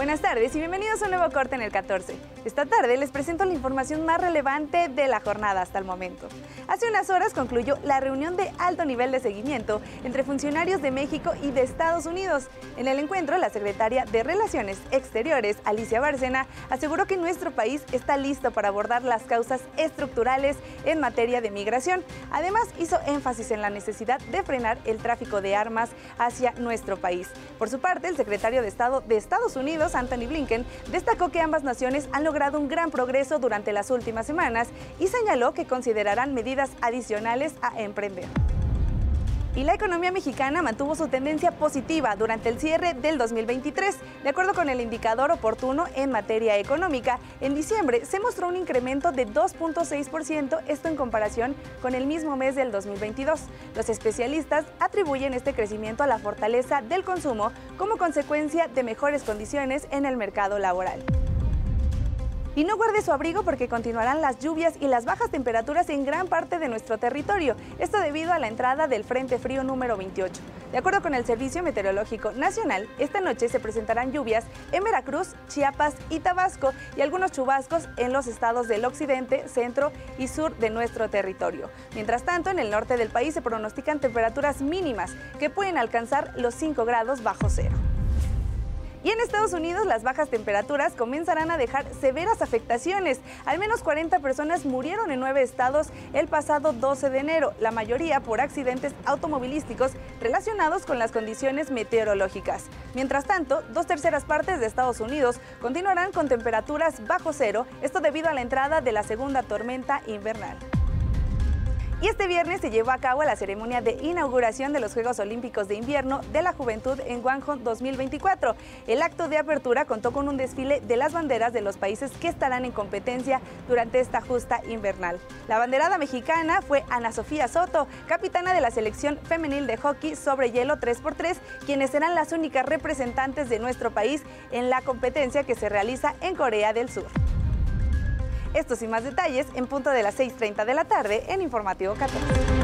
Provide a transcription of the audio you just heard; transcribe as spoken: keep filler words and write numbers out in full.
Buenas tardes y bienvenidos a un nuevo corte en el catorce. Esta tarde les presento la información más relevante de la jornada hasta el momento. Hace unas horas concluyó la reunión de alto nivel de seguimiento entre funcionarios de México y de Estados Unidos. En el encuentro, la secretaria de Relaciones Exteriores, Alicia Bárcena, aseguró que nuestro país está listo para abordar las causas estructurales en materia de migración. Además, hizo énfasis en la necesidad de frenar el tráfico de armas hacia nuestro país. Por su parte, el secretario de Estado de Estados Unidos, Antony Blinken, destacó que ambas naciones han logrado un gran progreso durante las últimas semanas y señaló que considerarán medidas adicionales a emprender. Y la economía mexicana mantuvo su tendencia positiva durante el cierre del dos mil veintitrés. De acuerdo con el indicador oportuno en materia económica, en diciembre se mostró un incremento de dos punto seis por ciento, esto en comparación con el mismo mes del dos mil veintidós. Los especialistas atribuyen este crecimiento a la fortaleza del consumo como consecuencia de mejores condiciones en el mercado laboral. Y no guarde su abrigo porque continuarán las lluvias y las bajas temperaturas en gran parte de nuestro territorio. Esto debido a la entrada del Frente Frío número veintiocho. De acuerdo con el Servicio Meteorológico Nacional, esta noche se presentarán lluvias en Veracruz, Chiapas y Tabasco y algunos chubascos en los estados del occidente, centro y sur de nuestro territorio. Mientras tanto, en el norte del país se pronostican temperaturas mínimas que pueden alcanzar los cinco grados bajo cero. Y en Estados Unidos las bajas temperaturas comenzarán a dejar severas afectaciones. Al menos cuarenta personas murieron en nueve estados el pasado doce de enero, la mayoría por accidentes automovilísticos relacionados con las condiciones meteorológicas. Mientras tanto, dos terceras partes de Estados Unidos continuarán con temperaturas bajo cero, esto debido a la entrada de la segunda tormenta invernal. Y este viernes se llevó a cabo la ceremonia de inauguración de los Juegos Olímpicos de Invierno de la Juventud en Gwangju dos mil veinticuatro. El acto de apertura contó con un desfile de las banderas de los países que estarán en competencia durante esta justa invernal. La banderada mexicana fue Ana Sofía Soto, capitana de la selección femenil de hockey sobre hielo tres por tres, quienes serán las únicas representantes de nuestro país en la competencia que se realiza en Corea del Sur. Estos y más detalles en punto de las seis treinta de la tarde en Informativo catorce.